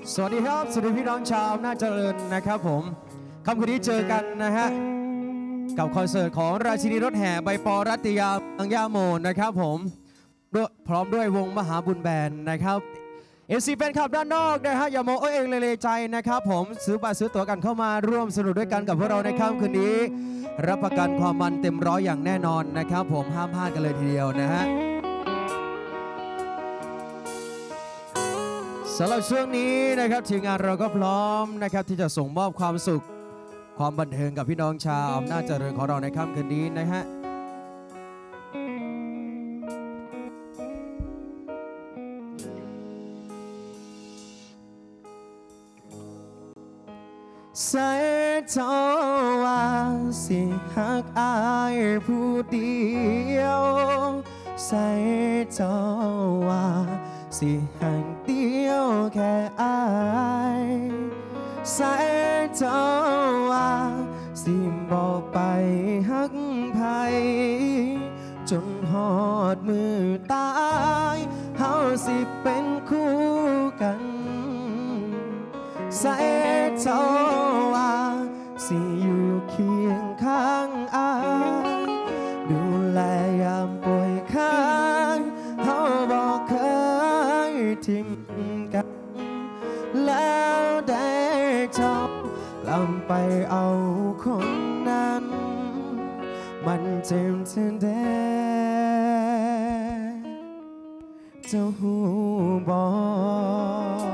สวัสดีครับสวัสดีพี่น้องชาวอำนาจเจริญนะครับผมค่ำคืนนี้เจอกันนะฮะกับคอนเสิร์ตของราชินีรถแห่ใบปอรัตยาบางยาโมนะครับผมพร้อมด้วยวงมหาบุญแบนด์นะครับFC แฟนคลับด้านนอกนะฮะอย่ามองเองเลยใจนะครับผมซื้อบัตรซื้อตั๋วกันเข้ามาร่วมสนุกด้วยกันกับพวกเราในค่ำคืนนี้รับประกันความมันเต็มร้อยอย่างแน่นอนนะครับผมห้ามพลาดกันเลยทีเดียวนะฮะสำหรับช่วงนี้นะครับทีมงานเราก็พร้อมนะครับที่จะส่งมอบความสุขความบันเทิงกับพี่น้องชาวอำนาจเจริญของเราในค่ำคืนนี้นะฮะใส่เจ้าว่าสิหักอายผู้เดียวใส่เจ้าว่าสิหักเดียวแค่อายใส่เจ้าว่าสิบอกไปหักไผจนหอดมือตายเฮาสิเป็นคู่กันใส่เจ้าว่าสิอยู่เคียงข้างอายดูแลยามป่วยไข้เฮาบอกเคยทิ้งกันแล้วได้เจ้าลำไปเอาคนนั้นมันเจ็บเท่าใดเจ้าหูบอก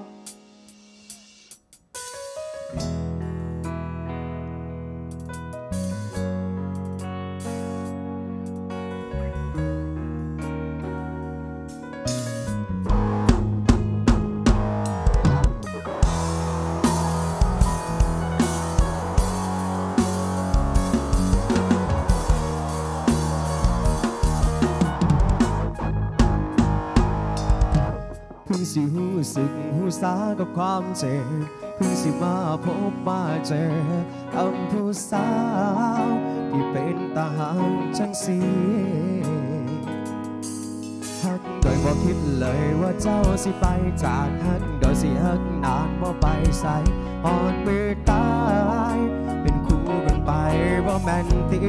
สิหูสึกหูสากับความเจ็บเพิ่งสิมาพบมาเจอกับผู้สาวที่เป็นตาหารจังสีฮักโดยบ่คิดเลยว่าเจ้าสิไปจากฮักโดยสิฮักนานบ่ไปใส่อ่อนมือตายเป็นคู่กันไปบ่แม่นตี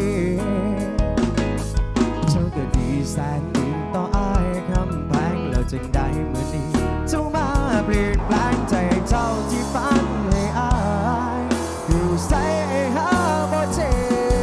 เจ้าก็ดีแสนดีต่ออายคำแพงแล้วจึงได้เมื่อนี้เจ้ามาเปลี่ยนแปลงใจเจ้าที่ฝันให้อายอยู่ใส่หาบ่เจอ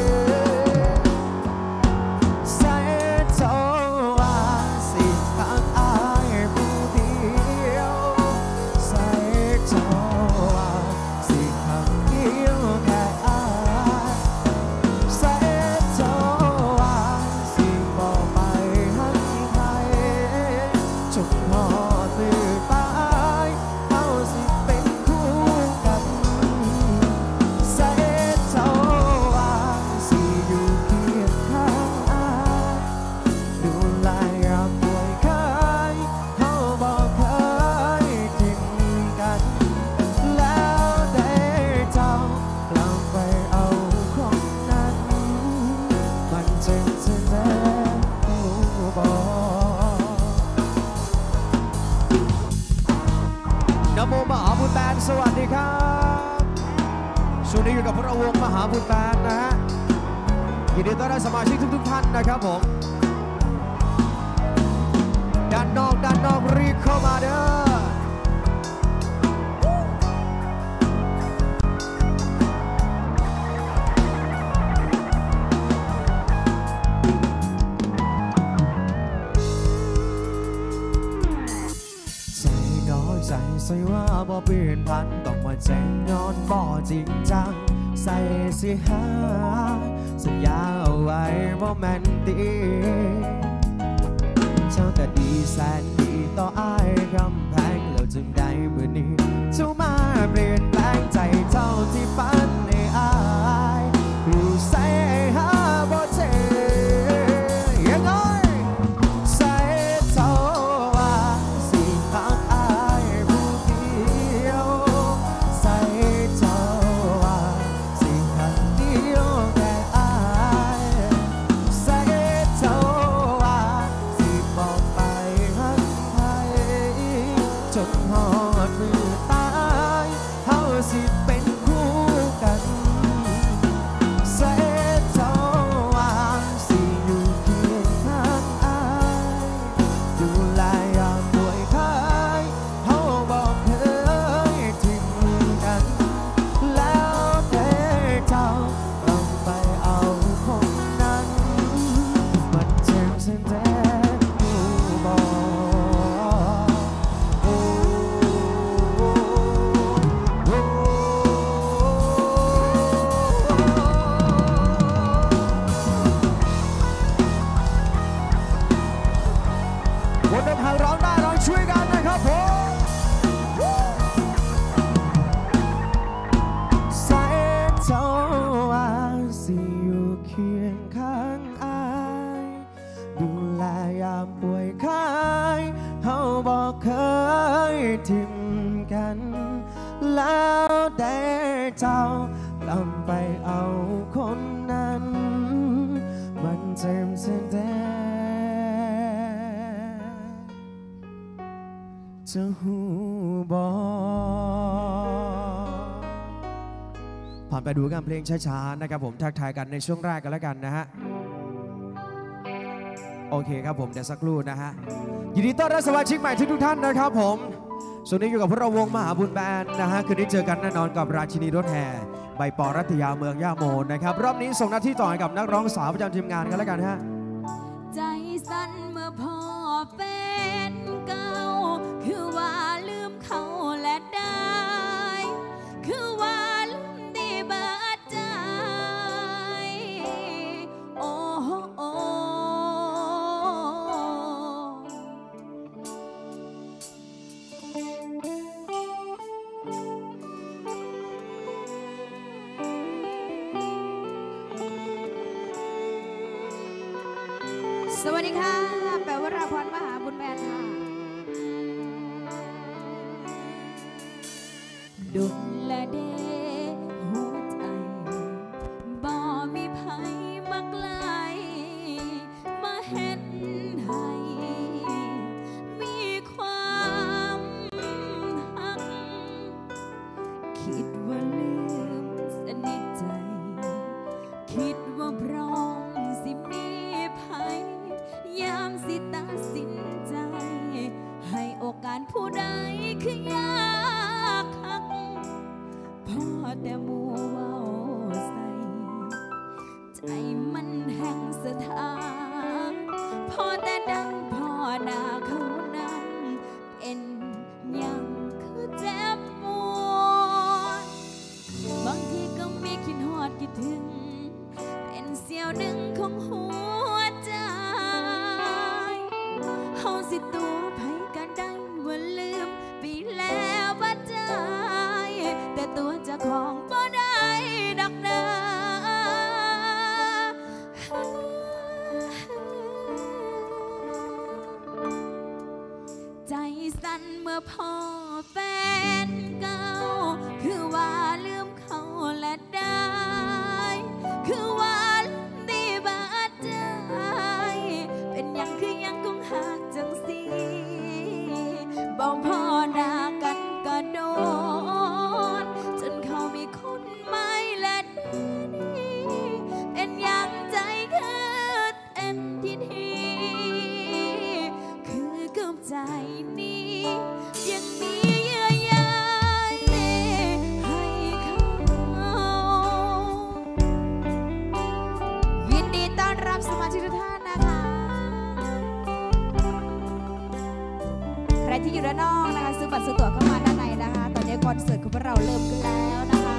ใส่เจ้าว่าสิหักอายผู้เดียวใส่เจ้าว่าสิหักเดียวแค่อายใส่เจ้าว่าสิบอกไปหักใครจนหอดมือตายเอาสิเป็นคู่กันใส่เจ้าว่าสิอยู่เคียงข้างอายดูแลยามป่วยไข้เขาบอกเคยทิ้งกันแล้วได้เจ้ากลับไปเอาคนนั้นมันเจ็บเท่าใดนะโมมหาบุญแบนสวัสดีครับช่วงนี้อยู่กับพระวงศ์มหาบุญแบนนะฮะยินดีต้อนรับสมาชิกทุกท่านนะครับผมด้านนอกรีบเข้ามาเด้อใส่ว่าบ่เปลี่ยนพันต้องมาแจ้งย้อนบ่จริงจังใส่สิหาสัญญาเอาไว้บ่แม่นตีเจ้าก็ดีแสนดีต่ออายคำแพงแล้วจึงได้เมื่อนี้เจ้ามาเปลี่ยนแปลงใจเจ้าที่ฝันให้อายอยู่ใส่หาบ่เจอยังไงใส่เจ้าว่าสิหักอายผู้เดียวใส่เจ้าว่าสิหักเดียวแค่อายใส่เจ้าว่าสิบอกไปหักใครจนหอดมือตาเจ้าลำไปเอาคนนั้นมันเจ็บเสียแต่จะหูบอผ่านไปดูกันเพลงช้าๆนะครับผมทักทายกันในช่วงแรกกันแล้วกันนะฮะโอเคครับผมเดี๋ยวสักครู่นะฮะยินดีต้อนรับสมาชิกใหม่ทุกท่านนะครับผมส่วนนี้อยู่กับพวกเราวงมหาบุญแบนด์นะฮะคืนนี้เจอกันแน่นอนกับราชินีรถแห่ใบปอรัตยาเมืองย่าโมนะครับรอบนี้ส่งหน้าที่ต่อให้กับนักร้องสาวประจำทีมงานกันแล้วกันฮะใจสั่นเมื่อพ่อเป็นเก่าคือว่าลืมเขาและได้คือว่าลืมดีเบิดใจโอ้โอ้สวัสดีค่ะแปลว่าราพรมหาบุญแมนค่ะดุลและเดหัวใจบ่มีภัยมาไกลมาเห็นให้มีความหักคิดว่าลืมสนิทใจคิดว่าพร้อมสิมีภัยยามสิตัดสินใจให้โอกาสผู้ใดคือยากหักพอแต่มัวเว้าใส่ใจมันแห่งสถานพอแต่ดังพอหน้าเขานั้นเป็นยังคือเจ็บปวดบางทีก็มีคิดฮอดคิดถึงเป็นเสี้ยวหนึ่งของหัวใจเฮาสิตัวไผกันได้ว่าลืมไปแล้วบ่ได้แต่ตัวเจ้าของบ่ได้ดอกนะใจสั่นเมื่อพ่อแฟนเก่าคือว่าลืมเขาและได้คือว่าดีบ่ได้เป็นยังคือยังคงหักจังสิบอกพ่อหน้ากันก็โดนจนเขามีคนใหม่และนี่เป็นยังใจคือเต็มที่ทีคือกับใจนี้ยังมีเยื่อใยให้เขายินดีต้อนรับสมาชิกทุกท่านนะคะใครที่อยู่ด้านนอกนะคะซื้อบัตรซื้อตั๋วเข้ามาด้านในนะคะตอนนี้คอนเสิร์ตของพวกเราเริ่มขึ้นแล้วนะคะ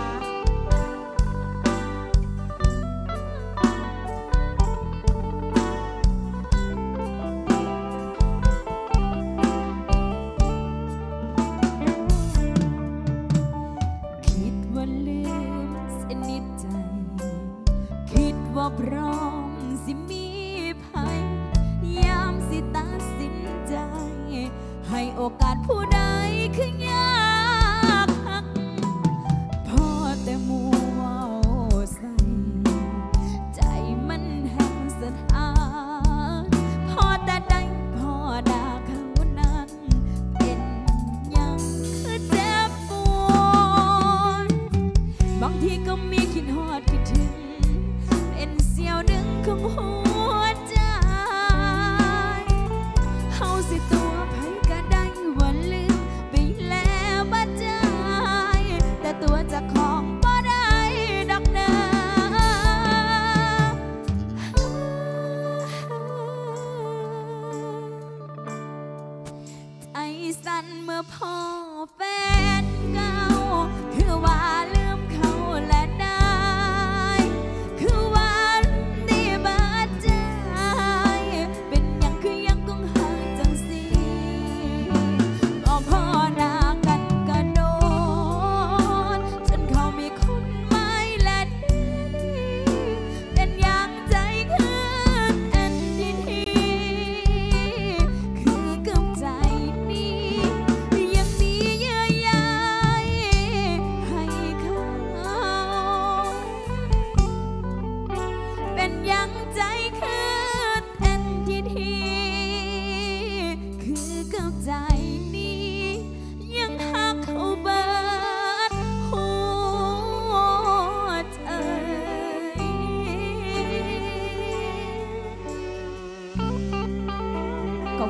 คิดว่าลืมสนิทใจคิดว่าพร้อมสิมีภัยยามสิตัดสินใจให้โอกาสผู้ใดคือยากหักพอแต่มัวเว้าใส่ใจมันแห่งสถานพอแต่ได้พอด่าเขานั้นเป็นยังคือเจ็บปวดบางทีก็มีคิดฮอดคิดถึงเป็นเสี้ยวหนึ่งของหัวใจเฮาสิตัวไผก็ได้ว่าลืมไปแล้วบ่ได้แต่ตัวเจ้าของบ่ได้ดอกนะใจสั่นเมื่อพ่อแฟนเก่าคือว่าลืมเขาและได้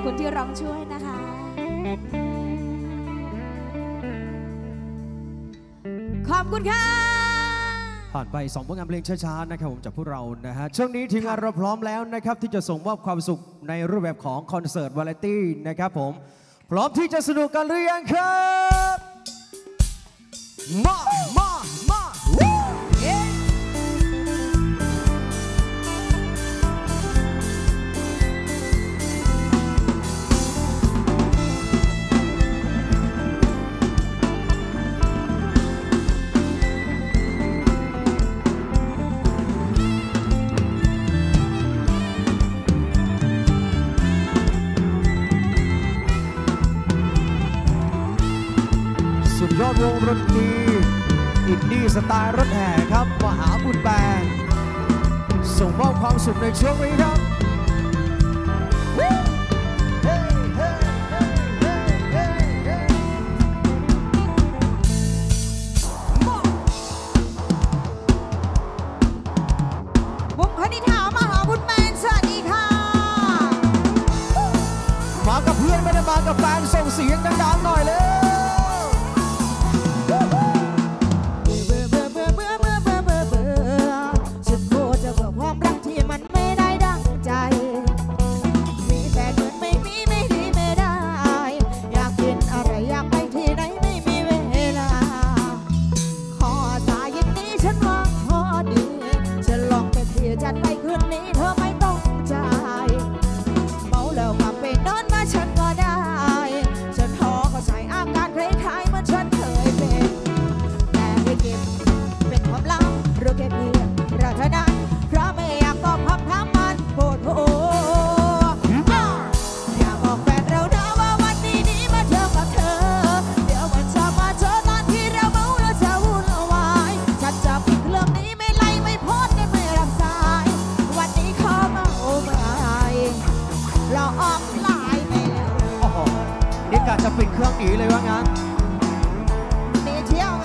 คุณที่ร้องช่วยนะคะขอบคุณค่ะผ่านไป2ผลงานเพลงช้าๆนะครับผมจากพวกเรานะฮะช่วงนี้ทีมงานเราพร้อมแล้วนะครับที่จะส่งมอบความสุขในรูปแบบของคอนเสิร์ตวาไรตี้นะครับผมพร้อมที่จะสนุกกันหรือยังครับมาสุดยอดวงดนตรีอินดี้สไตล์รถแห่ครับมหาบุญแบนส่งมอบความสุขในช่วงนี้ครับบุญคณิธามหาบุญแบนสวัสดีค่ะมากับเพื่อนไม่ได้มากับแฟนส่งเสียงดังๆหน่อยเลยจะปิดเครื่องหนีเลยว่างั้นหนีเที่ยวไง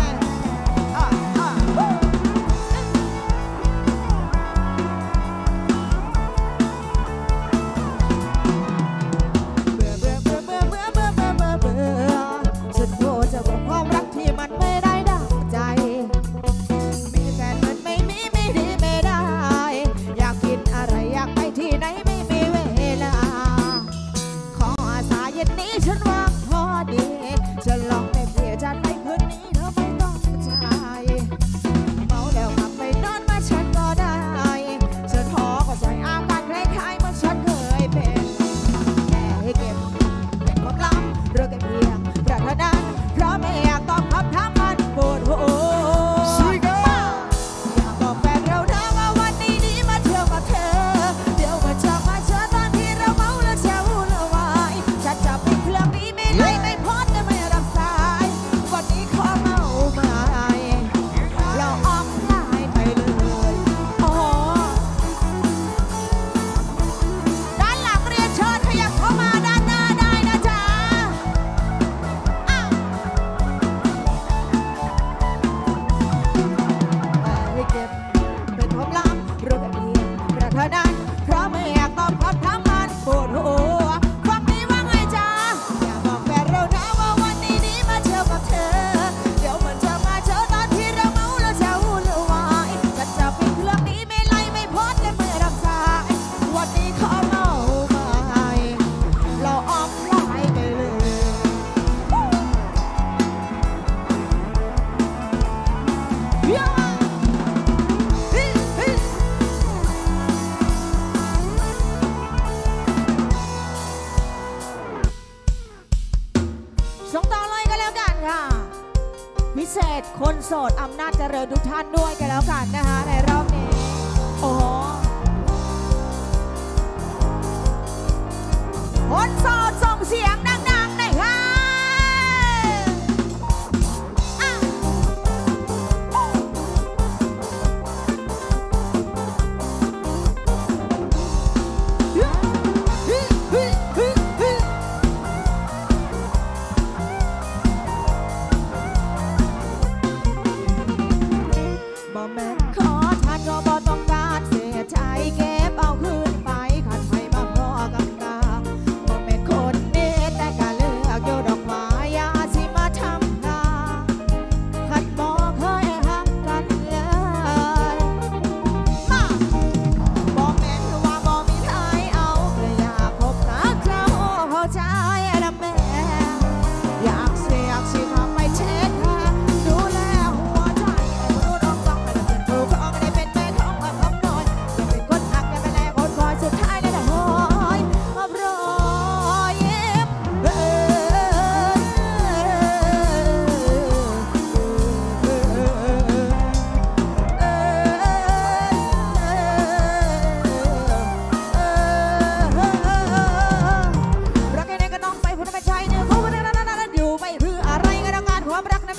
ฉันโทรจะบอกความรักที่มันไม่ได้ดังใจมีแฟนมันไม่มีไม่ดีไม่ได้อยากกินอะไรอยากไปที่ไหนไม่มีเวลาขออาสาเย็นนี้ฉันว่าจะลองไปเปลี่ยนจัดไปคืนนี้เธอไม่ต้องจ่ายเมาแล้วกลับไปนอนมาฉันก็ได้ฉันท้อก็ใส่อาการคล้ายๆเหมือนฉันเคยเป็นแค่ให้เก็บเป็นความลับเรื่องแค่เพียงประเท่านั้นเพราะไม่อยากตอบคำถามมันปวดหัวอยากบอกแฟนเรานะว่าวันนี้ดีมาเที่ยวกับเธอเดี๋ยวมาจะมาเจอตอนที่เราเมาแล้วแช่วุ่นวายฉันจะปิดเครื่องนี้ไม่ไล่ไม่พอดพิเศษคนโสดอำนาจเจริญทุกท่านด้วยกันแล้วกันนะคะในรอบนี้โอ้คนโสดส่งเสียงดังๆหน่อยค่ะค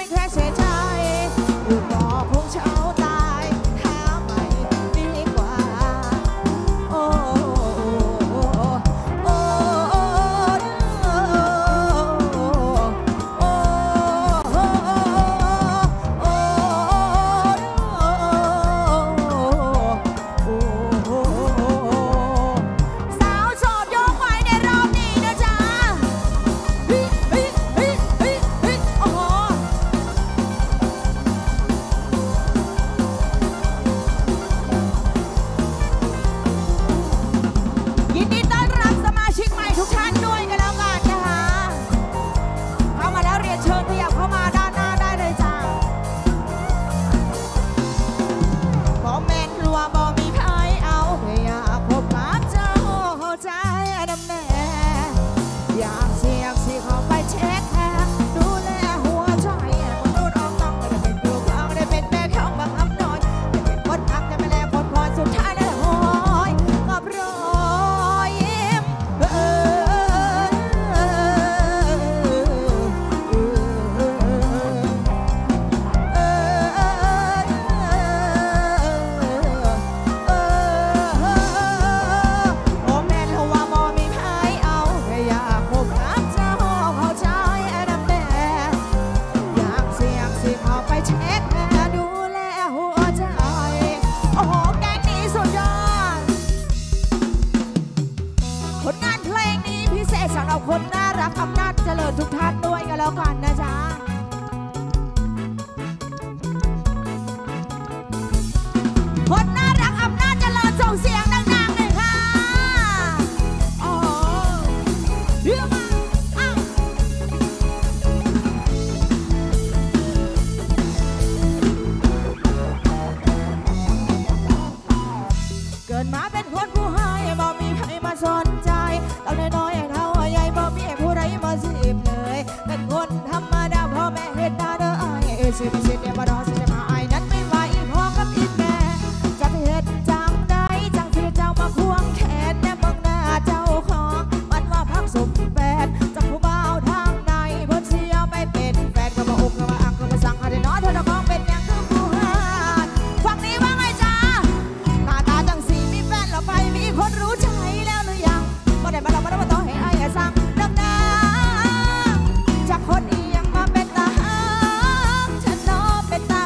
แค่เสียใจอยู่ต่อคงเช้าตายหาใหม่ดีกว่าโอ้โอ้โอ้โอ้สาวโสดยกไว้ในรอบนี้นะจ๊ะเฮ้ยเฮ้ยเฮ้ยเฮ้ยเฮ้ยโอ้โหยินดีต้อนรับสมาชิกใหม่ทุกท่านด้วยกันแล้วกันนะคะเข้ามาแล้วเรียนเชิญขยับเข้ามาด้านหน้าได้เลยจ้าบ่แม่นรัวบ่มีไผเอาอยากพบกับเจ้าใจน้ำแน่อยากเสียงสิเข้าไปเช็คแทนดูแลหัวใจคนรู้ออกต้องไม่ได้เป็นตัวกลางไม่ได้เป็นแม่ข้างบังคับน้อยไม่เป็นคนทักแต่ไม่แลคนคอยสุดท้ายได้หอยกับรอยยิ้มโอ้แม่นหัวบ่มีไผเอาแค่อยากพบกับเจ้าเข้าใจน้ำแดงอยากเสียงสิเข้าไปเช็คแค่ดูแลหัวใจโอ้โหแก๊งนี้สุดยอดผลงานเพลงนี้พิเศษสำหรับคนน่ารักอำนาจเจริญทุกท่านด้วยกันแล้วกันนะจ๊ะคนน่ารักอำนาจเจริญส่งเสียงดังๆเลยค่ะโอ้โหเรื่องมาอ้าวเกิดมาเป็นคนผู้ให้บ่มีใครมาสนใจตอนน้อยๆเท่าใหญ่บ่มีผู้ใดมาจีบเลยเป็นคนธรรมดาพ่อแม่เฮ็ดหน้าเด้อไอ้สิไม่สิเดี๋ยวมาดอสิเดี๋ยวมาไอ้นั้นไม่ไหวพ่อกับอีแม่จะเฮ็ดจังใดจังที่เจ้ามาควงแขนแน่เบิ่งหน้าเจ้าของมันว่าพักสมแฟนจากผู้บ่าวทางในเพิ่นสิเอาไปเป็นแฟนก็มาอกก็มาอักก็มาสั่งให้ได้นอนเธอจะของเป็นอย่างคือผู้หานฟังนี้ว่าไงจ๊ะหน้าตาจังสีมีแฟนแล้วไปมีคนรู้ใจแล้วหรือยังบ่ได้มาเราบ่ได้มาต่อให้ไอ้สั่งดังๆจากคนอียังมาเป็นตาหักฉันน้อเป็นตา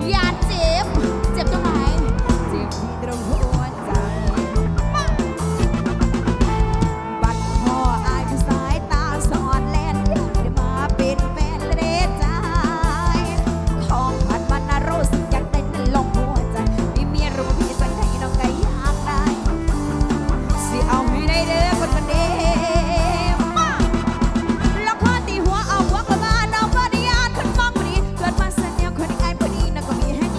อย่าเจ็บเจ็บตรงไหนเจ็บที่ตรงหัวใจบัดพ่ออายคือสายตาสอดแลนอยากได้มาเป็นแฟนเลดใจของผัดวันนารสอยากได้นั่นลงหัวใจมีเมียรู้พี่สังให้น้องไก่อยากได้สิเอาให้ได้เด้อคนเดียวมาแล้วข้อตีหัวเอาหัวกลับมาน้องก็ได้ยานขึ้นฟังพอดีเกิดมาเสนอคนง่ายพอดีนะก็มีให้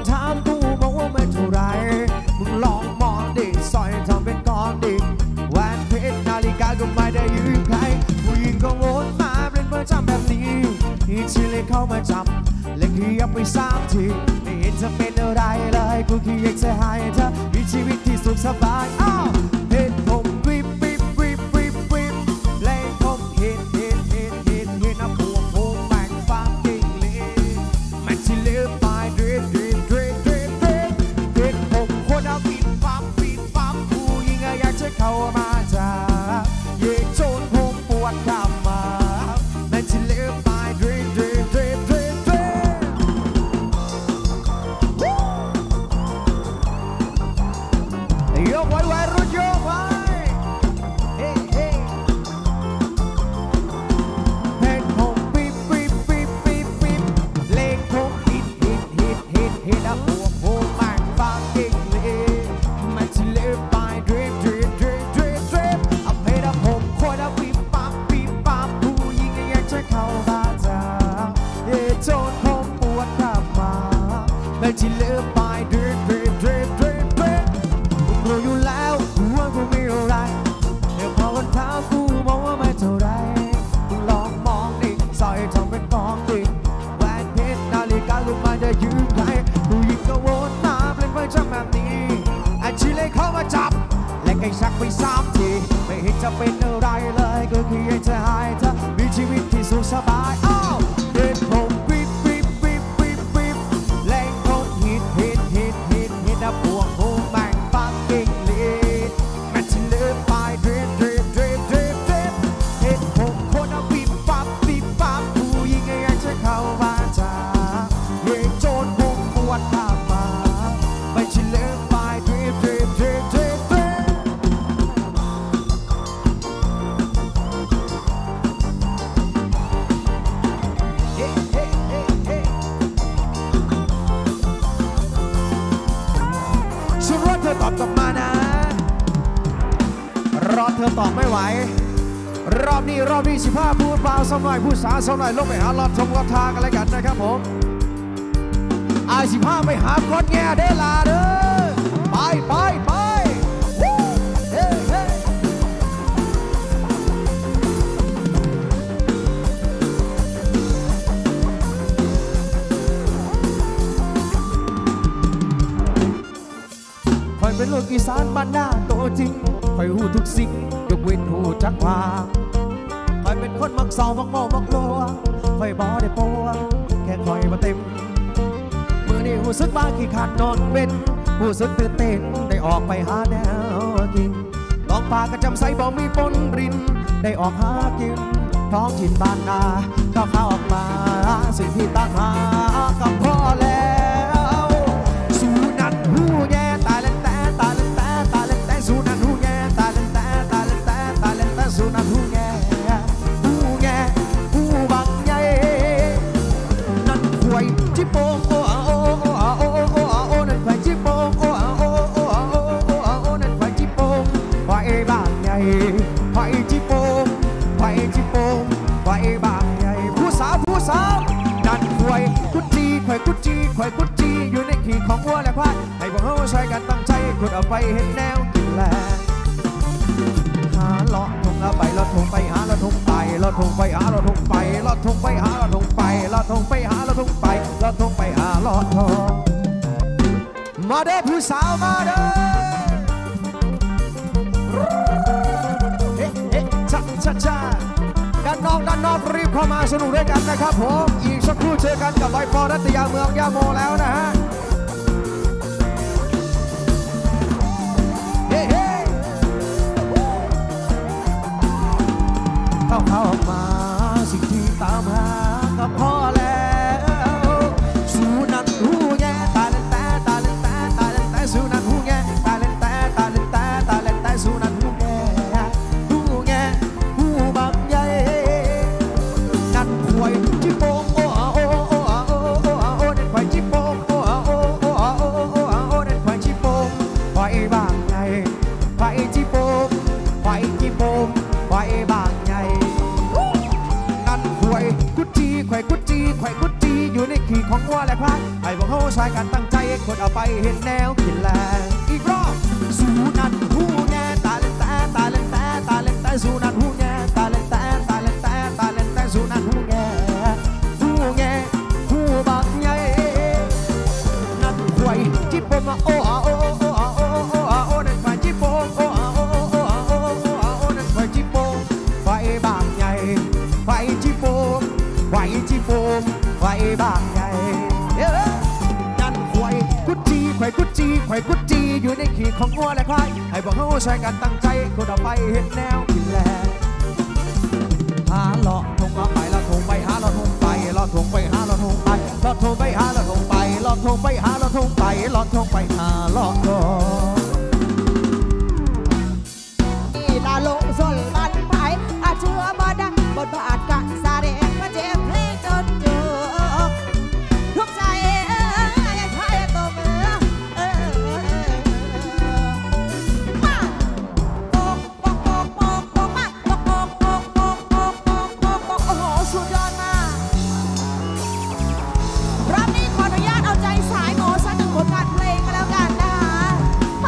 ถามกูบอกว่าไม่เท่าไรมึงลองมองดิสอยทำเป็นกองดิแหวนเพชรนาฬิกาก็ไม่ได้ยืมใครผู้หญิงก็วนมาเป็นประจำแบบนี้อีกทีเลยเข้ามาจับและขยับไป3 ทีไม่เห็นจะเป็นอะไรเลยกูแค่อยากจะให้เธอมีชีวิตที่สุขสบายอ้าวเห็นผมวิบวิบวิบวิบวิบเล่นผมเห็นนะพวกผมแบ่งฟังกิ่งเล่แม็กซี่เลือไปเดรดเห็นผมคนเอาปิดปั๊มผู้หญิงอยากจะเข้ามาจ้าเย่โจนผมปวดขามาแม็กซี่เลือไปเดรดโยกไว้รุ่นโยกไว้เฮ้เฮ้เพลงผมปิ๊บเลงผมฮิตอะพวกผมแม่งฟังกิ่งเลยมันจะเลือไปดริฟเอาเพลงผมโคตรปิ๊บปั๊บผู้หญิงอยากจะเข้าบ้านจ้าเย่โจนผมปวดขามามันจะเลือไปดริฟรู้อยู่แล้วว่ากูไม่อะไรเดี๋ยวพอคนถามกูบอกว่าไม่เท่าไรกูลองมองดิสอยทำเป็นกองดิแหวนเพชรนาฬิกาลูกมาได้ยืมใครผู้หญิงก็วนมาเป็นประจำแบบนี้ไอ้ชีเลยเข้ามาจับและก็ชักไป3 ทีไม่เห็นจะเป็นอะไรเลยก็แค่อยากจะให้เธอมีชีวิตที่สุขสบายอ้าวเดินผมวิบแรงผมฮิตนะพวกผมแบ่งฟังกิ่งเลยแมทชิลเลอร์ไปดริฟเห็นผมคนเอาปิ๊บปั๊บผู้หญิงอยากจะเข้ามาจ้าเย่โจนผมปวดขามาแมทชิลเลอร์ไปดริฟฉันรอเธอตอบกลับมานะรอเธอตอบไม่ไหวรอบนี้15พูดเบาสักหน่อยพูดสาสักหน่อยลงไปหาลอดทงลอดทางอะไรกันนะครับผม15ไปหากดแง่เด้อลาเด้อไปเฮ้คอยเป็นลูกอีสานบ้านหน้าโตจริงคอยหูทุกสิ่งยกเว้นหูจักว่าคอยเป็นคนมักเศร้ามักโง่มักลัวคอยบ่ได้ปัวแค่คอยมาเต็มมือนี้หูสึกบ้าขี้ขาดนอนเป็นหูสึกตื่นเต้นได้ออกไปหาแนวกินต้องปากกระจำใสบ่มีปนรินได้ออกหากินท้องถิ่นบ้านนาก็เข้าออกมาสิ่งที่ตั้งหากับพ่อแล้วสู้นัดหูแย่ตายแล้วแต่สู้นัดหูแย่ตายแล้วแต่สู้นัดหูแย่หูบางใหญ่นั่นควยจิโปงนั่นควยจิโปงนั่นควยจิโปงไฟบางใหญ่ไฟจิโปงไฟบางใหญ่ผู้สาวนั่นควยกุจีอยู่ในขี้ของวัวและควายให้พวกเขาช่วยกันตั้งใจขุดเอาไปเห็นแนวกินแลหาลอดทงเอาไปลอดทงไปหาลอดทงไปลอดทงไปหาลอดทงไปลอดทงไปหาลอดทงไปลอดทงไปหาลอดทงไปลอดทงไปหาลอดทงมาเด้อผู้สาวมาเด้อช้าด้านนอกรีบเข้ามาสนุกด้วยกันนะครับผมอีกสักครู่เจอกันกับไวปอรัตยาเมืองยาโมแล้วนะฮะเข้ามาสิ่งที่ตามหากับพ่อแล้วสู้นัดหูแย่ตาเลนแต่สู้นัดหูแย่ตาเลนแต่สู้นัดหูแย่หูบางใหญ่นั่นควยจิโปงนั่นควยจิโปงนั่นควยจิโปงไฟบางใหญ่ไฟจิโปงไฟบางใหญ่กุจีของวัวและควายให้พวกเขาช่วยกันตั้งใจคนเอาไปเห็นแนวกินแลอีกรอบสู้นั่นหูแง่ตาเล่นแต่ตาเล่นแต่ตาเล่นแต่สู้นั่นหูแง่ตาเล่นแต่ตาเล่นแต่ตาเล่นแต่สู้นั่นหูแง่หูบักใหญ่นั่นควายจิบปมโอ้โอ้โอ้โอ้โอ้โอ้นั่นควายจิบปมโอ้โอ้โอ้โอ้โอ้นั่นควายจิบปมไฟบักใหญ่ไฟจิบปมไฟจิบปมไฟบักใหญ่นั่นควายกุจีควายกุจีควายกุจีอยู่ในขีดของวัวและควายให้พวกเขาช่วยกันตั้งใจคนเอาไปเห็นแนวกินแลหาเลาะทงมาไปเลาะทงไปหาเลาะทงไปเลาะทงไปหาเลาะทงไปเลาะทงไปหาเลาะทงไปเลาะทงไปหาเลาะทงไปเลาะทงไปหาเลาะทงนี่ลาลงส่วนบันไผ่อาเชื่อบ่ได้บทบาทกะแสดงมาเจ็บให้จนเจอทุกใจยังไทยตัวเมือมาโป๊กโป๊กโป๊กโป๊กโป๊กมาโป๊กโป๊กโป๊กโป๊กโป๊กโป๊กโป๊กโป๊กโอ้โหสุดยอดมากรอบนี้ขออนุญาตเอาใจสายหมอสักหนึ่งผลงานเพลงกันแล้วกันนะคะ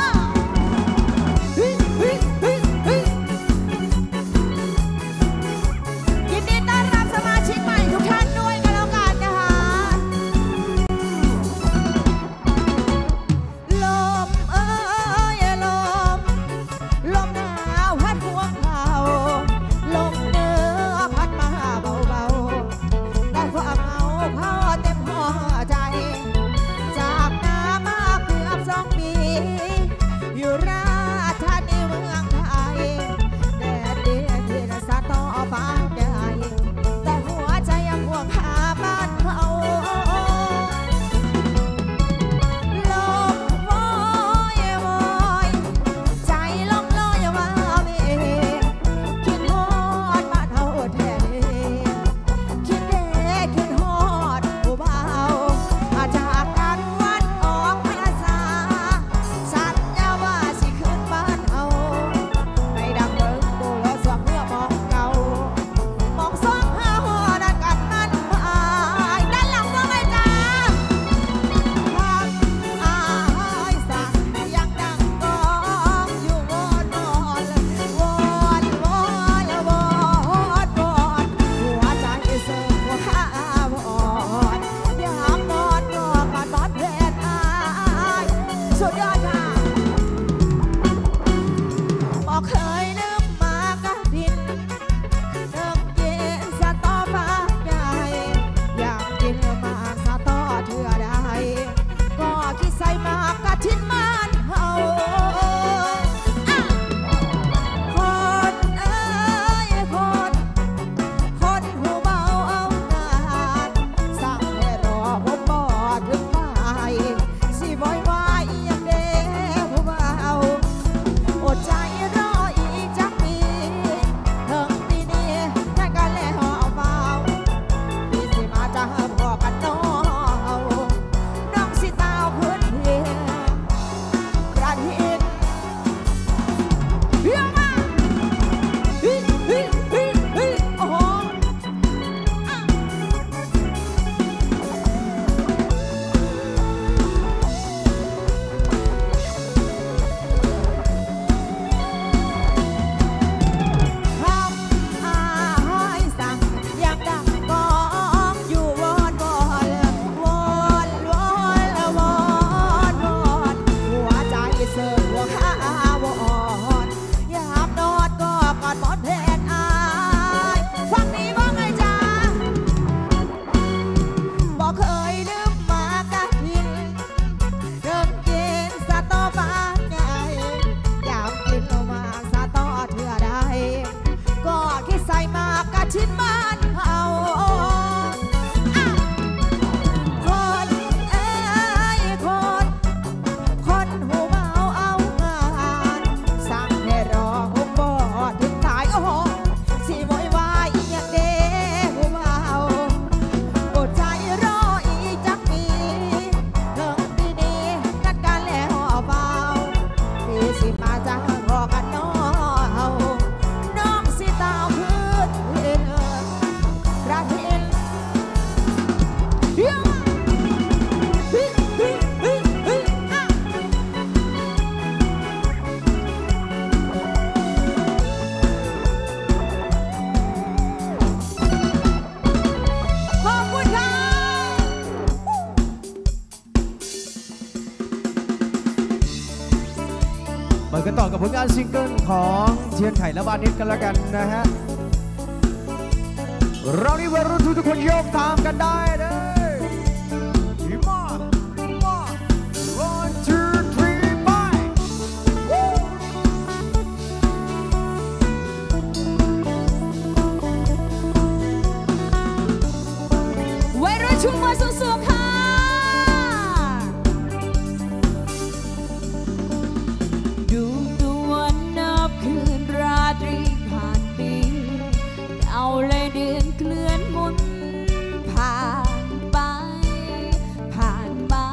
มากันต่อกับผลงานซิงเกิลของเทียนไข่และบานิชกันแล้วกันนะฮะเรานี่วัยรุ่นทุกคนโยกตามกันได้เลยมา1 2 3 ไปวัยรุ่นชูมือสูงๆค่ะดูตะวันนับคืนราตรีผ่านปีเอาเลยเดือนเคลื่อนหมุนผ่านไปผ่านมา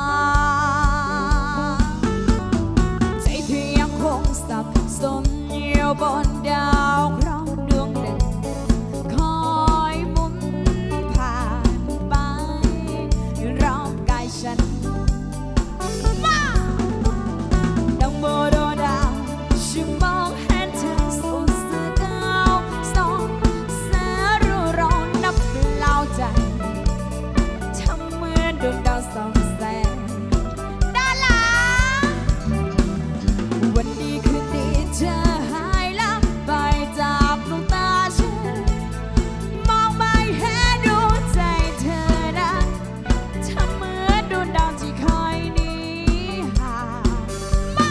ใจเธอยังคงสับสนอยู่บนดาวเคราะห์ดวงหนึ่งคอยหมุนผ่านไปรอบกายฉันมาดังโบโดดาวฉันมองเห็นเธอสูญเสียก้าวสองแสนรู้ร้อนนับเล่าใจทำเหมือนดวงดาวส่องแสงด้านหลังวันนี้คืนนี้เธอหายลับไปจากดวงตาฉันมองไม่เห็นดวงใจเธอนะทำเหมือนดวงดาวที่คอยหนีห่างมา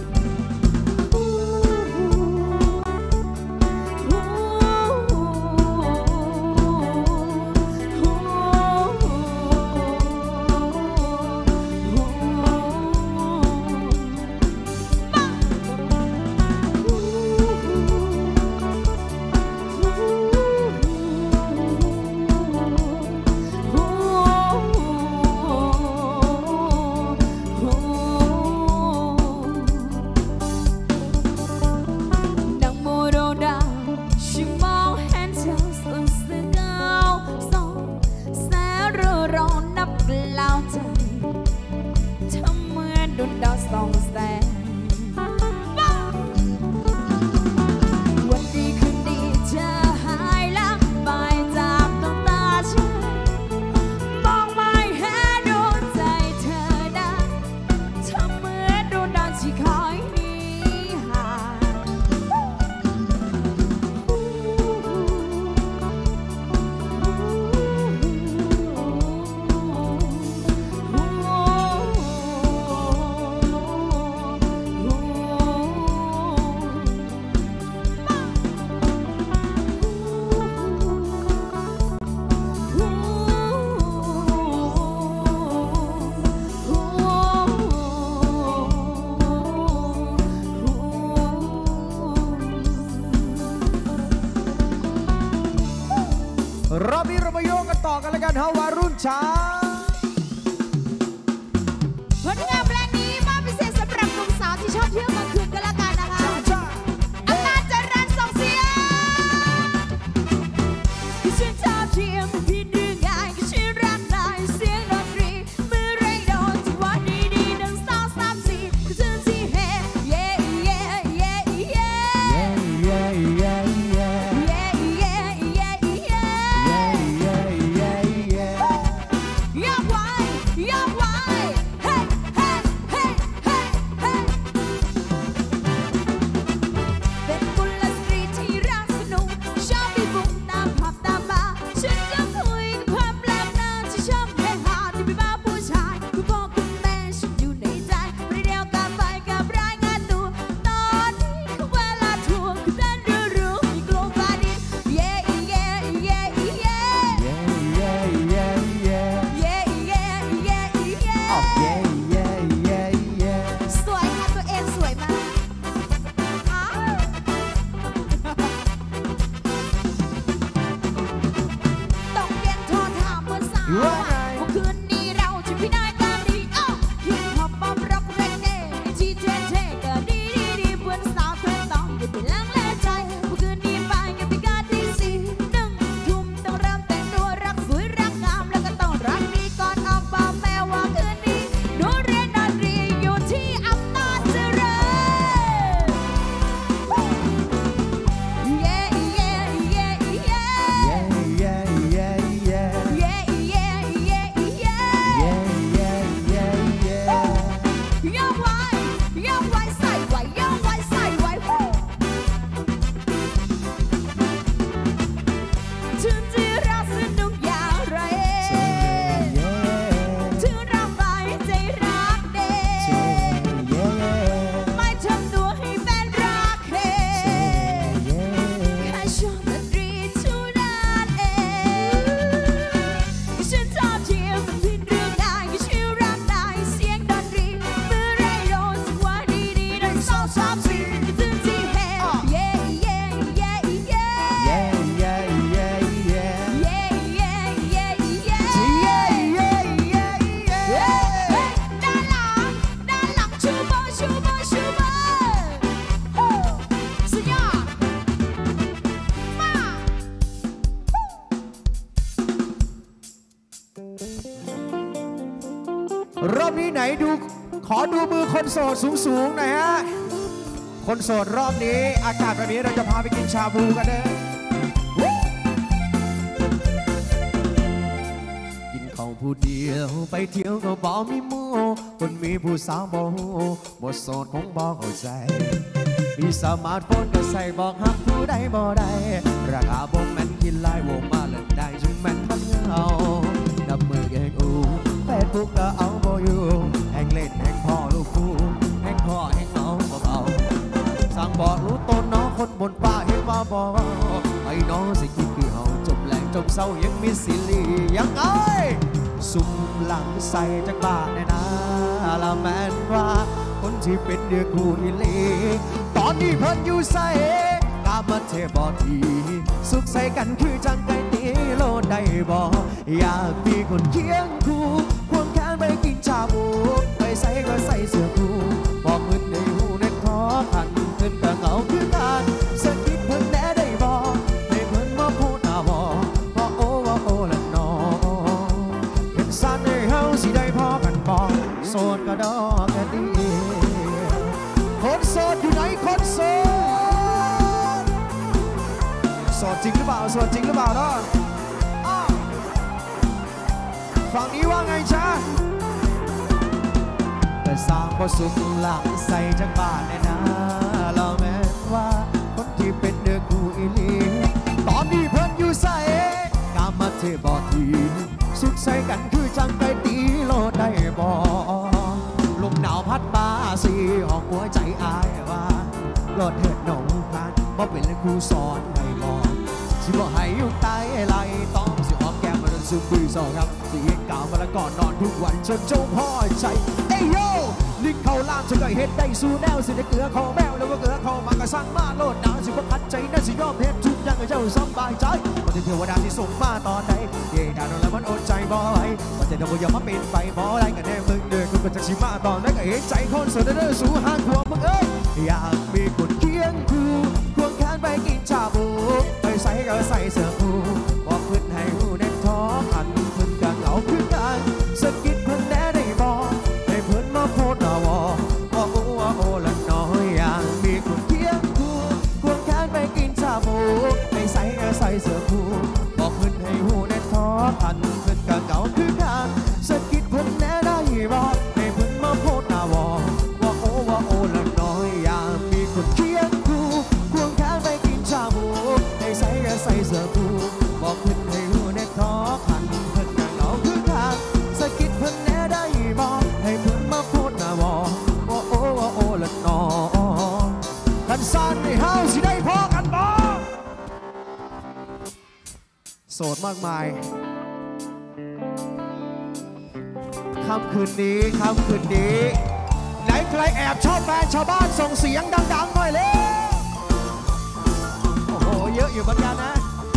ดังโมโดดาวฉันมองเห็นเธอสูญเสียก้าวสองแสนรู้ร้อนนับเล่าใจทำเหมือนดวงดาวส่องแสงวันดีคืนดีเธอหายลับไปจากดวงตาฉันมองไม่เห็นดวงใจเธอนะทำเหมือนดวงดาวที่คอยหนีห่างรอบนี้เรามาโยกกันต่อกันแล้วกันฮะวัยรุ่นช้าผลงานเพลงนี้มอบพิเศษสำหรับหนุ่มสาวที่ชอบเที่ยวกลางคืนกันละกันนะคะอำนาจเจริญส่งเสียงคือฉันชอบเที่ยวพี่ดื้อง่ายคือฉันรักนายเสียงดนตรีมือเร่งโดนจังหวะดีๆ1 2 3 4คือฉันที่เฮเย่เย่เย่เย่เย่เย่เย่เย่เย่เย่ยกไว้ยกไว้เฮ้เฮ้เฮ้เฮ้เฮ้เป็นกุลสตรีที่รักสนุกชอบมีบุกตามผับตามบาร์ฉันยังคุยกับเพื่อนแปลกหน้าที่ชอบเฮฮาที่ไม่บ้าผู้ชายคุณพ่อคุณแม่ฉันอยู่ในใจประเดี๋ยวกลับไปกับรายงานตัวตอนนี้คือเวลาทวงคือดันรู้มีกลัวฟ้าดินเย่เย่เย่เย่ สวยค่ะตัวเองสวยมากต้องเย็นโทรถามเมื่อสาวว่าคืนนี้เราจะพี่นายกันดีฮิปฮอปป๊อปร็อกเรเก้ที่เท่ๆก็ดีเพื่อนสาวเธอต้องอย่าไปลังเลใจคืนนี้ไปกันไปกันที่1 ทุ่มต้องเริ่มแต่งตัวรักสวยรักงามแล้วก็ต้องรักดีก่อนออกบอกแม่ว่าคืนนี้รอบนี้ไหนดูขอดูมือคนโสดสูงๆหน่อยฮะคนโสดรอบนี้อากาศแบบนี้เราจะพาไปกินชาบูกันเด้อกินข้าวผู้เดียวไปเที่ยวก็บ่มีหมู่คนมีผู้สาวบ่ฮู้บ่โสดคงบ่เข้าใจมีสมาร์ทโฟนก็ใส่บอกหักผู้ใดบ่ได้ราคาบ่แม่นกินไลน์บ่มาเล่นได้จึงแม่นมันเอานับมือแกงอูเฟซบุ๊กก็เอาบ่อยู่แห่งเล่นแห่งพ่อลูกคู่แห่งพ่อแห่งเอาบ่เบาสั่งบอกรู้ตนน้องคนบนป่าเห็นว่าบ่ไอ้น้องสิคิดคือเฮาจบแรงจบเศร้ายังมีสิริยังไงสุ่มหลังใส่จากบ้านเนี่ยนะละแม่นว่าคนที่เป็นเดือคู่อีลีตอนนี้เพิ่นอยู่ใส่กามาเทบอทีสุขใส่กันคือจังไก่ตีโลดได้บ่อยากมีคนเคียงคู่ควงแขนไปกินชาบูไปใส่ก็ใส่เสื้อคู่บอกมึนในหูในท้อขันขึ้นก็เหงาคือกันสักคิดเพิ่นแน่ได้บ่ให้เพิ่นมาพูดหน้าบ่ว่าโอ้ละน้องเห็นสั้นให้เฮาสิได้พอกันบ่โสดก็ดอกก็ดีคนโสดอยู่ไหนคนโสดโสดจริงหรือเปล่าโสดจริงหรือเปล่าเนาะฝั่งนี้ว่าไงจ๊ะแต่สร้างบ่สุขหลังใส่จังบ้านแน่นะเราแม้ว่าคนที่เป็นเดือคู่อีลีตอนนี้เพิ่นอยู่ใส่กามาเทบอทีสุขใส่กันคือจังไปตีโลดได้บ่ลมหนาวพัดมาสีออกหัวใจอายว่าโลดเถิดหนองพานบ่เป็นครูสอนให้บอกสิบ่ให้อยู่ใต้ไหลต้องสิออกแก้มมาจนซึมปีสองครับสิเห็นกาวมาแล้วก่อนนอนทุกวันจนเจ้าพ่อใจเอ้ยโยลิงเข้าล่างจนก็เห็ดได้สู้แนวสิได้เกลือคอแมวแล้วก็เกลือคอมากระสังมาโลดหนาสิบ่ขัดใจนั่นสิยอมเฮ็ดทุกอย่างให้เจ้าสบายใจวันที่เทวดาที่ส่งมาตอนใดเย่ดาโดนแล้วมันอดใจบ่ไหววันที่เราบ่ยอมมาเป็นไปบ่ได้กันแน่มึงเด้อคุณเป็นจักสิมาตอนนั้นก็เห็นใจคนเสือเด้อสู้ห่างหัวมึงเอ้ยอยากมีคนเคียงคู่ควงแขนไปกินชาบูไปใส่ก็ใส่เสื้อคู่บอกเพิ่นให้หูในท้อขันเพิ่นก็เหงาคือกันสะกิดเพิ่นแน่ได้บ่ให้เพิ่นมาโพดหน้าวอโอ้ละน้อยอยากมีคนเคียงคู่ควงแขนไปกินชาบูไปใส่ก็ใส่เสื้อคู่บอกเพิ่นให้หูในท้อขันเพิ่นก็เหงาคือกันสะกิดเพิ่นแน่ได้บ่ให้เพิ่นมาโพดหน้าวอโอ้ละน้อยอยากมีคนเคียงคู่ควงแขนไปกินชาบูไปใส่ก็ใส่เสื้อคู่บอกเพิ่นให้หูในท้อขันเพิ่นก็เหงาคือกันสะกิดเพิ่นแน่ได้บ่ให้เพิ่นมาโพดหน้าวอโอ้ละน้องกันสั้นให้เฮาสิได้พอกันบ่โสดมากมายค่ำคืนนี้ไหนใครแอบชอบแฟนชาวบ้านส่งเสียงดังๆหน่อยเลยโอ้โหเยอะอยู่เหมือนกันนะ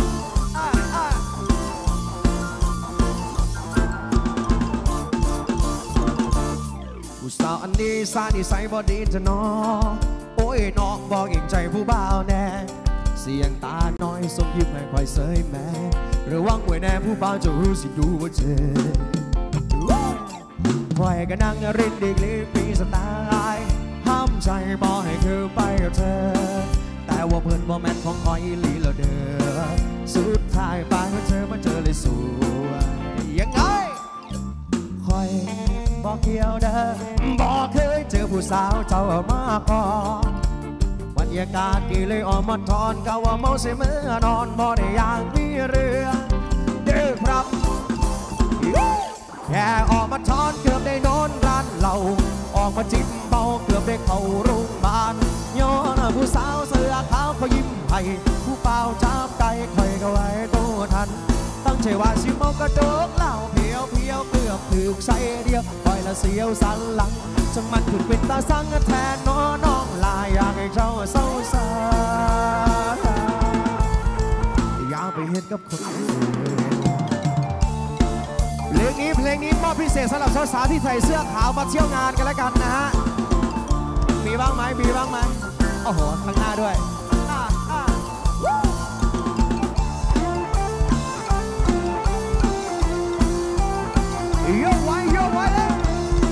ผู้สาวอันนี้สานิสัยบ่ดีจะน้องโอ้ยน้องบอกเองใจผู้บ่าวแน่เสียงตาน้อยส่งยิ้มให้คอยเสยแม่ระวังไว้แน่ผู้บ่าวจะรู้สิดูว่าเจ็บคอยก็นั่งรินดีกลีปีสไตล์ห้ามใจบ่ให้คือไปกับเธอแต่ว่าเพื่อนบ่แม่นของคอยลีละเด้อสุดท้ายไปเธอมาเจอเลยสวยยังไงคอยบอกเกี่ยวเด้อบอกเคยเจอผู้สาวเจ้ามาก่อนบรรยากาศดีเลยออกมาทอนก็ว่าเมาเสียเมื่อนอนบ่ได้อยากมีเรื่องเด้อครับแค่ออกมาทอนเกือบได้นอนร้านเหล้าออกมาจิ้มเบาเกือบได้เข้าโรงพยาบาลย้อนผู้สาวเสื้อขาวเขายิ้มให้ผู้เปล่าจับใจคอยก็ไว้ตัวทันตั้งใจว่าสิเมากระโดดเหล้าเพียวเกือบถึกใส่เดียวคอยละเสียวสันหลังจังมันขึ้นเป็นตาสังแทนน้องลายอยากให้เจ้าเศร้าซาอย่าไปเห็นกับคนอื่นเพลงนี้มอบพิเศษสำหรับสาวๆที่ใส่เสื้อขาวมาเที่ยวงานกันแล้วกันนะฮะมีบ้างไหมโอ้โหข้างหน้าด้วยโยกไว้เลย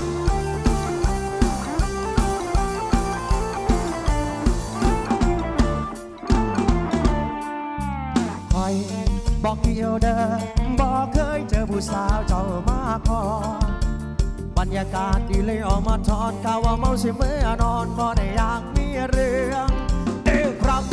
รรยากาศดีเลยออกมาทอนกาว่าเมาสิเมื่อนอนบ่ได้อยากมีเรื่องเด้อครับ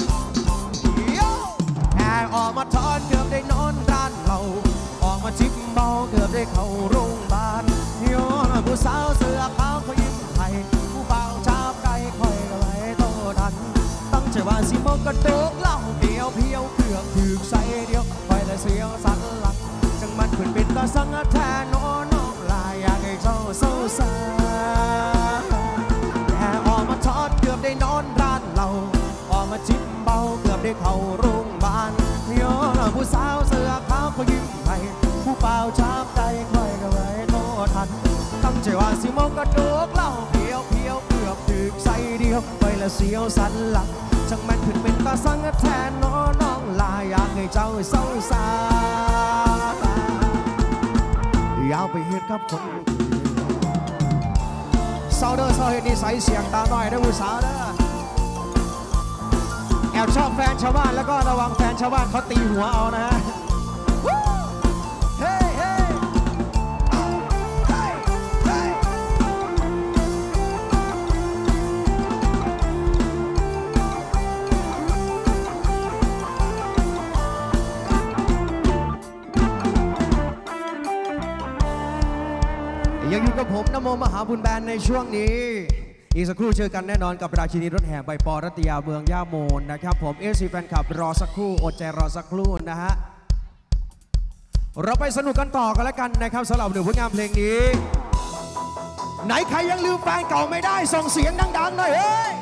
แอบออกมาทอนเกือบได้นอนร้านเราออกมาจิบเมาเกือบได้เข้าโรงพยาบาลย้อนผู้สาวเสื้อขาวเขายิ้มให้ผู้บ่าวจับได้คอยกระไรโตทันตั้งใจว่าสิมกระโดกเหล้าเพียวเพียวเกือบถึกใส่เดียวคอยละเสียวสันหลังจังมันเป็นตาสังแทนน้องลายอยากให้เจ้าเศร้าซาแค่ออกมาทอดเกือบได้นอนร้านเราออกมาจิบเบาเกือบได้เข้าโรงพยาบาลย้อนผู้สาวเสื้อขาวเขายิ้มให้ผู้เปล่าช้ำใจคอยกระไรโตทันตั้งใจว่าสิมกระโดกเหล้าเพียวเพียวเกือบถึกใส่เดียวไปละเสียวสันหลังจังมันเป็นตาสังแทนน้องลายอยากให้เจ้าเศร้าซาอย่าไปเฮ็ดกับคนเศร้าเด้อเศร้าเฮ็ดนิสัยเสียงตาหน่อยเด้อผู้สาวเด้อแอบชอบแฟนชาวบ้านแล้วก็ระวังแฟนชาวบ้านเขาตีหัวเอานะฮะยังอยู่กับผมนโมมหาบุญแบนในช่วงนี้อีกสักครู่เจอกันแน่นอนกับราชินีรถแห่ใบปอรัตยาเมืองย่าโมนนะครับผมFCแฟนคลับรอสักครู่อดใจรอสักครู่นะฮะเราไปสนุกกันต่อกันแล้วกันนะครับสำหรับหนึ่งผลงานเพลงนี้ไหนใครยังลืมแฟนเก่าไม่ได้ส่งเสียงดังๆหน่อยเฮ้ย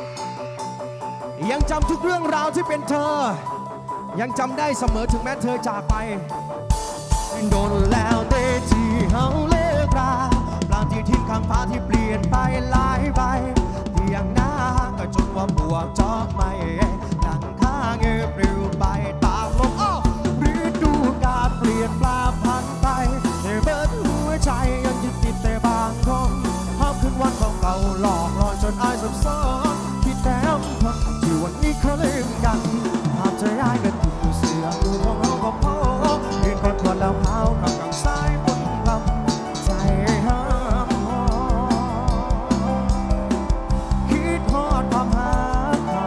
ยังจำทุกเรื่องราวที่เป็นเธอยังจำได้เสมอถึงแม้เธอจากไปโดนแล้วเดที่เฮาเลิกราปลาที่ทิ้งข้างฟ้าที่เปลี่ยนไปหลายใบที่ยังหน้าก็จนว่าบวกจอกไม่ดังข้างเงยปลิวไปตามลมฤดูกาลเปลี่ยนปลาพันไปเบิดหัวใจยังยึดติดแต่บางคนภาพคืนวันเก่าๆหลอกหลอนจนอายสับสนคิดแต่คนที่วันนี้เขาลืมกันภาพเธอย้ายกันถูกเสือดูของเขาก็พอยืนกอดกอดแล้วเท้ากับกางซ้ายบนลำใจห้ามหอคิดทอดความหาเขา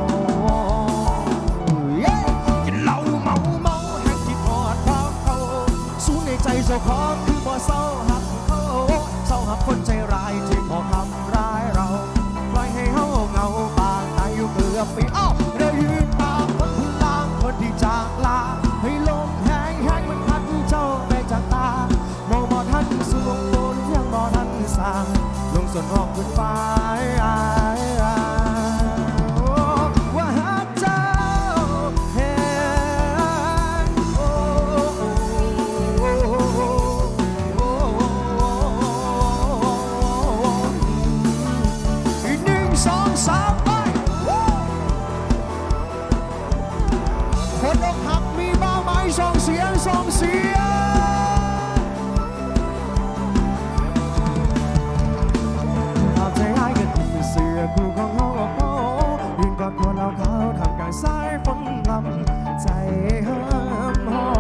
กินเหล้าเมาแห่งคิดทอดความเขาสู้ในใจเจ้าของคือบ่เศร้าหักเขาเศร้าหักคนใจร้ายที่ขอทำร้ายเราปล่อยให้เฮาเงาปากตายอยู่เกือบปีเรายืนตามคนพลางคนที่จากลาให้ลมแห้งมันพัดเจ้าไปจากตามองบ่ทันสวงบนยังบ่ทันสางลงส่วนออกขึ้นฟ้าว่าหากเจ้าเห็น1 2 3ไปคนอกหักมีบ้าไหมส่งเสียงส่งเสียงภาพใจร้ายกันที่เสือคู่ของเขายืนกอดคนเราเขาทำกลางสายฝนลำใจห้ามหอ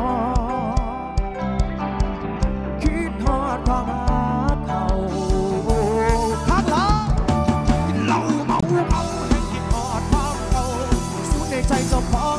คิดทอดความรักเขาพักหลังกินเหล้าเมาให้คิดทอดความเขาสู้ในใจเจ้าของ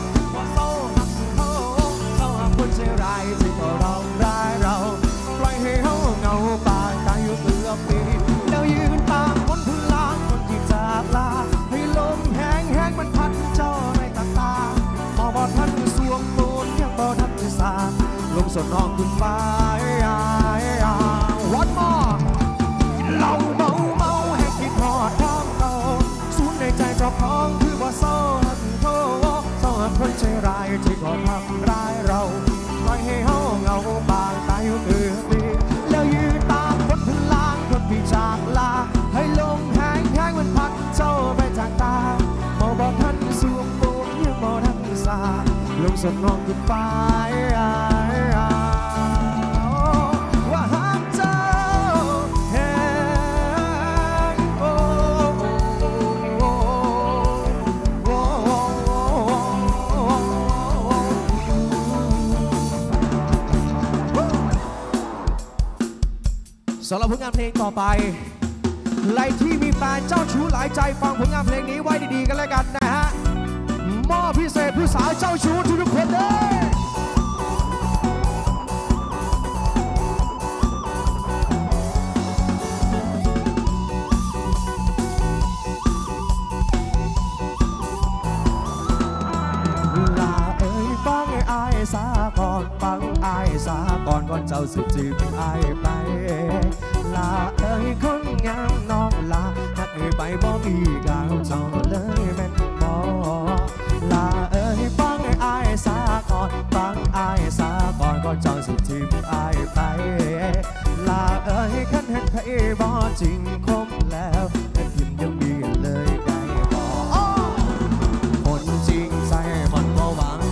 คนใจร้ายที่ก็เราร้ายเราปล่อยให้เฮาเงาปากตายอยู่เกือบปีแล้วยืนตามคนพลางคนที่จากลาให้ลมแห้งมันพัดเจ้าในตาพอบ่ทันสวงตูนยังบ่ทันจะสาลงสนองคุณฟ้าวันมอเหล้าเมาให้คิดทอดความเก่าสูญในใจเจ้าของคือบ่เศร้าหักโทเศร้าหักคนใจร้ายที่ก็ทำร้ายเราปล่อยให้เฮาเงาบางตายอยู่เกือบปีแล้วยืนตามคนพลางคนที่จากลาให้ลมแห้งมันพัดเจ้าไปจากตามองบ่ทันสวงตูนยังบ่ทันสาลงสนองขึ้นฟ้าว่าหากเจ้าเห็นสำหรับผลงานเพลงต่อไปใครที่มีแฟนเจ้าชู้หลายใจฟังผลงานเพลงนี้ไว้ดีๆกันแล้วกันนะฮะมอบพิเศษผู้สาวเจ้าชู้ทุกคนเลยสาก่อนฟังอายสาก่อนก่อนเจ้าสิจีบอายไปลาเอ้ยคนงามน้องลาหักไปบ่มีกาวเจ้าเลยแม่นบ่ลาเอ้ยฟังอายสาก่อนฟังอายสาก่อนก่อนเจ้าสิจีบอายไปลาเอ้ยคันเห็นใครบ่จริงคมแล้วแต่ทิมยังมีเลยได้บ่คนจริงใจมันบ่หวัง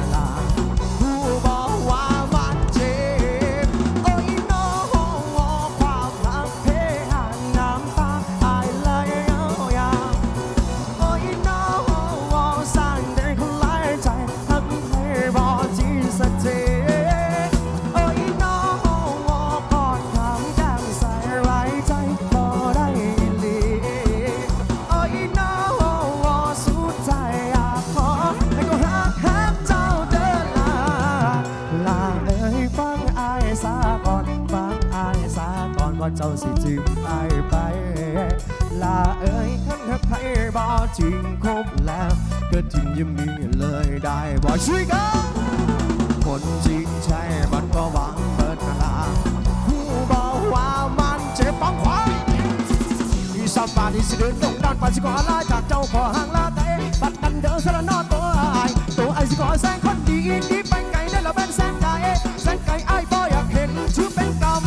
เจ้าสิจีบอายไปลาเอ้ยคันหักใครบ่จริงคบแล้วก็ทิ้งยังมีเลยได้บ่ช่วยกันคนจริงใช่มันก็หวังเปิดลาผู้บอกว่ามันเจ็บปังควายมีสัมปาที่สิเดินตรงด้านปัจจุบันลาจากเจ้าขอห่างลาแต่ปัดกันเดินสระนอตัวไอ้สิขอแสงคนดีดีไปไกลได้แล้วเป็นแสงไก่ไอ้บ่อยากเห็นชื่อเป็นกรรม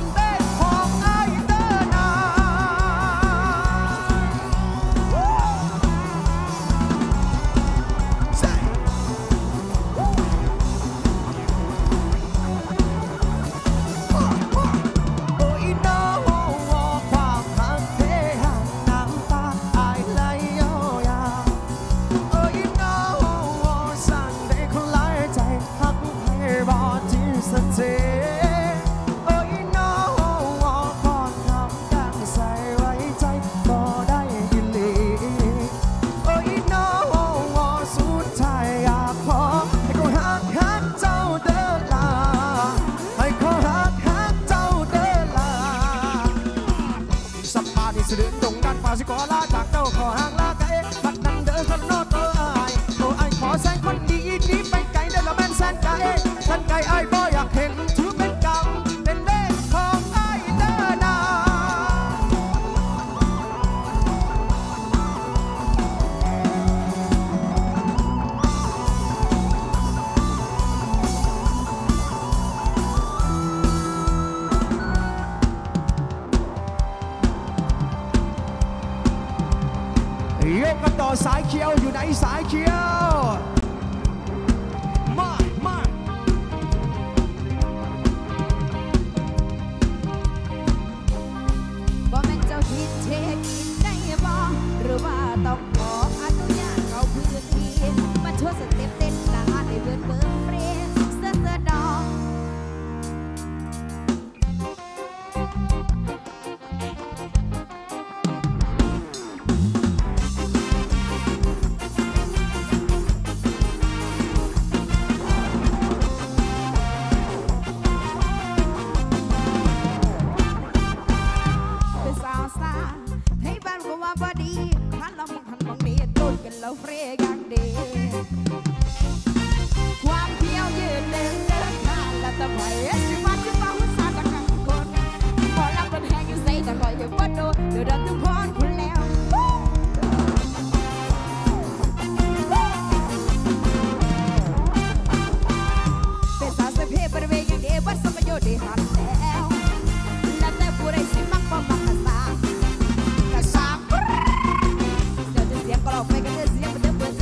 สิขอลาจากเจ้าขอห่างลาไกลบัดนั้นเดินสนอตัวไอ้ขอแสงคนดีนี้ไปไกลได้แล้วแม่นแสนไกลไอ้บ่อยากเห็นถือเป็นกรรมเป็นเลขของไอ้เดินนายกกันต่อสายเขียวอยู่ไหนสายเขียวมาบ่แม่นเจ้าคิดเช็คได้บ่หรือว่าต้องขออนุญาตเขาพื้นที่มาโชว์สเต็ปเต้นหน้าให้เบิ่งเฟรนเสื้อดอกเราเฟรกันดีความเพียวยืนเดินทางและตะไคร้ชิมาชิมาหุ่นซาตะกันคนพอรับรถแหงอยู่ใส่ตะคอยอยู่บนโดดเดือดทุกคนคุณแล้วเป็นสาวเสพบริเวณอย่างเดียววัดสมโยดีหันแล้วและแต่ผู้ใดสิมักบ่มักกะซาเดี๋ยวจะเสียงก็เราไปกันเสียงมันเดือด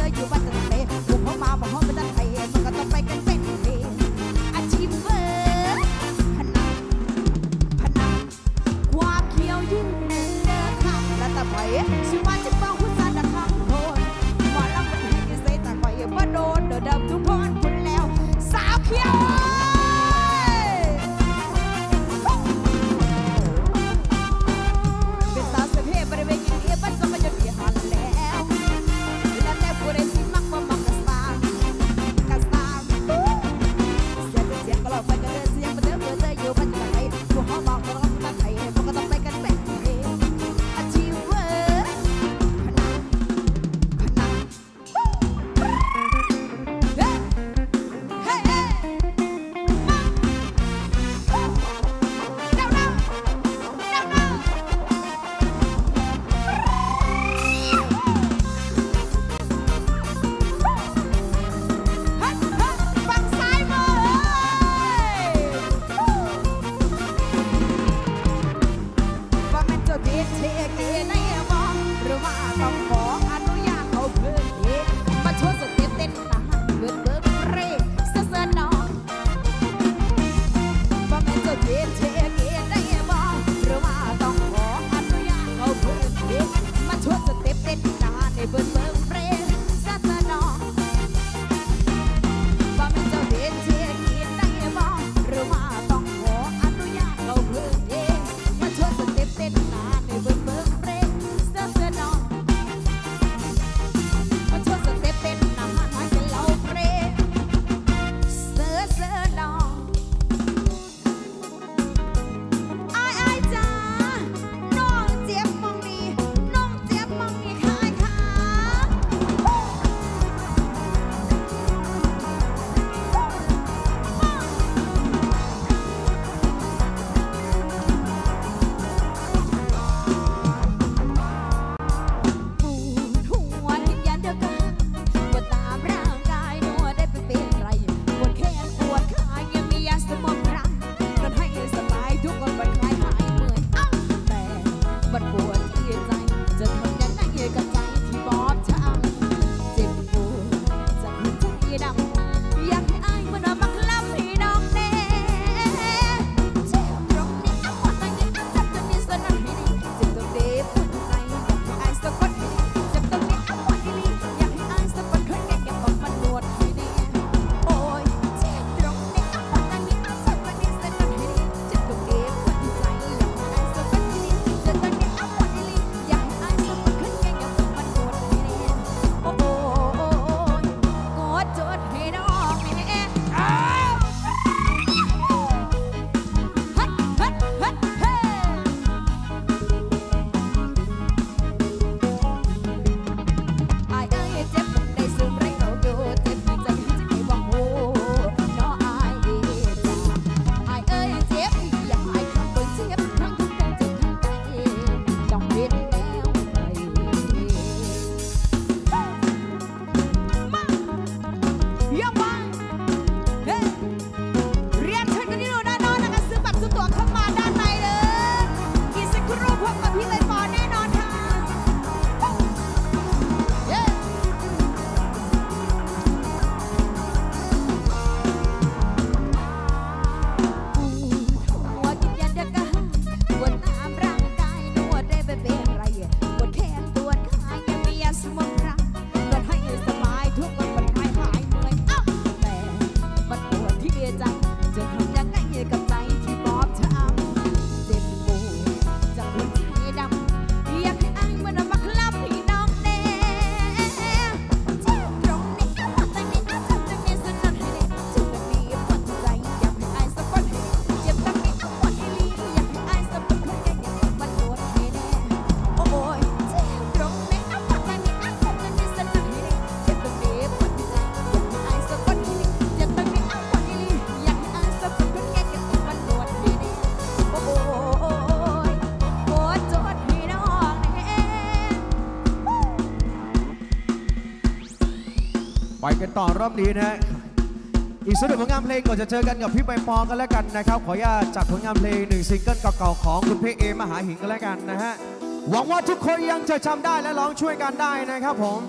กันต่อรอบนี้นะอีกส่วนหนึ่งผลงานเพลงก่อนจะเจอกันกับพี่ใบปอกันแล้วกันนะครับขออนุญาตจัดผลงานเพลง1ซิงเกิลเก่าๆของคุณพี่เอมหาหิงกันแล้วกันนะฮะหวังว่าทุกคนยังจะจำได้และร้องช่วยกันได้นะครับผม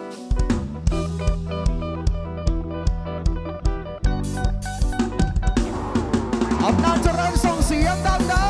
อำนาจเจริญส่งเสียงดังๆ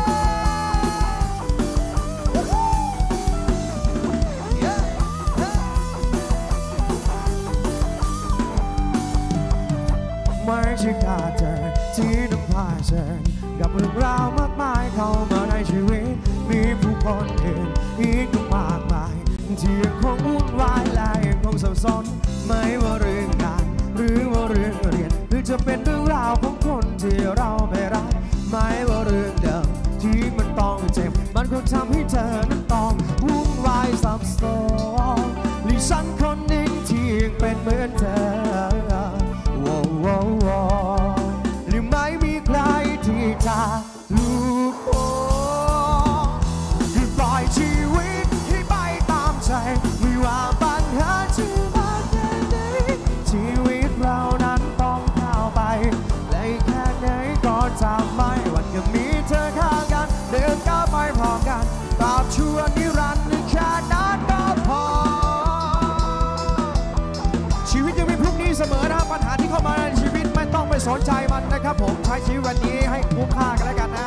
ไม่ใช่ขาดเธอที่ต้องพ่ายเชิญกับเรื่องราวมากมายเข้ามาในชีวิตมีผู้คนอื่นอีกมากมายที่ยังคงวุ่นวายและยังคงสับสนไม่ว่าเรื่องงานหรือว่าเรื่องเรียนหรือจะเป็นเรื่องราวของคนที่เราไม่รักไม่ว่าเรื่องเดิมที่มันต้องเจ็บมันคงทำให้เธอนั้นต้องวุ่นวายสับสนหรือฉันคนหนึ่งที่ยังเป็นเหมือนเธอหรือไม่มีใครที่จะรู้คือปล่อยชีวิตให้ไปตามใจไม่ว่าปัญหาจะมาแค่ไหนชีวิตเรานั้นต้องก้าวไปและแค่ไหนก็ทำไม่วันก็มีเธอข้างกันเดินก้าวไปพร้อมกันตราบชั่วนิรันดร์แค่นั้นก็พอชีวิตยังมีพรุ่งนี้เสมอนะปัญหาที่เข้ามาในชีวิตไม่ต้องไปสนใจมันนะครับผมใช้ชีวิตวันนี้ให้คุ้มค่ากันแล้วกันนะ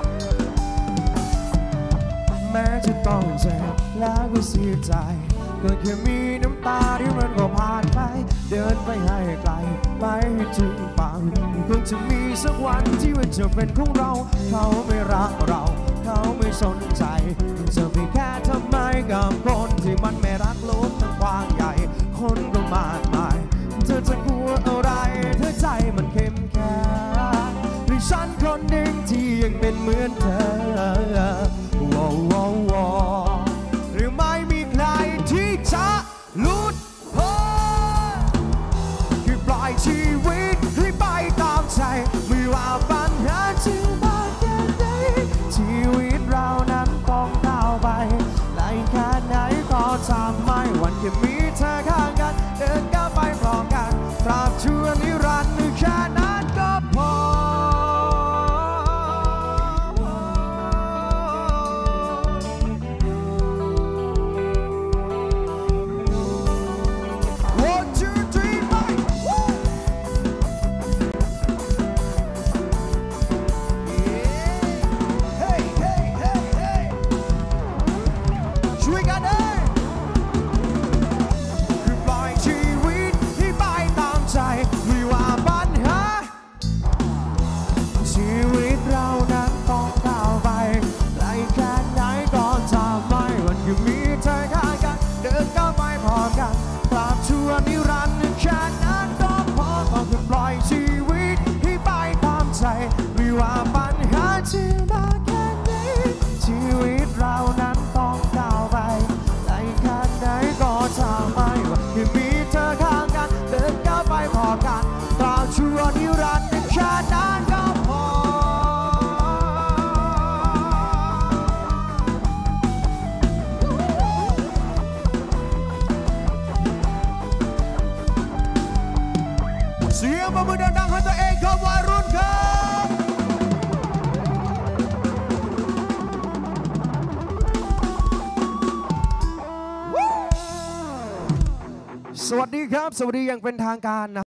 แม้จะต้องเจ็บแล้วก็เสียใจก็แค่มีน้ำตาที่มันก็ผ่านไปเดินไปให้ไกลไปให้ถึงฝั่งคงจะมีสักวันที่มันจะเป็นของเราเขาไม่รักเราเขาไม่สนใจจะไปแค่ทำไมกับคนที่มันไม่รักโลกทั้งกว้างใหญ่คนก็มากมายเธอจะกลัวอะไรถ้าใจมันเข้มแข็งหรือฉันคนหนึ่งที่ยังเป็นเหมือนเธอหรือไม่มีใครที่จะหลุดพ้นคือปล่อยชีวิตให้ไปตามใจไม่ว่าปัญหาจะมาแค่ไหนชีวิตเรานั้นต้องก้าวไปไกลแค่ไหนก็ทำไม่หวั่นแค่มีเธอข้างกันเดินก้าวไปพร้อมกันตราบชั่วนิรันดร์แค่นั้นก็พอนิรันดร์แค่นั้นก็พอก็คือปล่อยชีวิตให้ไปตามใจไม่ว่าปัญหาจะมาแค่ไหนชีวิตเรานั้นต้องก้าวไปไกลแค่ไหนก็จะไม่ว่าแค่มีเธอข้างกันเดินก้าวไปพอกันตราบชั่วนิรันดร์แค่นั้นก็พอเสียงปรบมือดังๆให้ตัวเองครับวัยรุ่นครับสวัสดีครับสวัสดีอย่างเป็นทางการนะ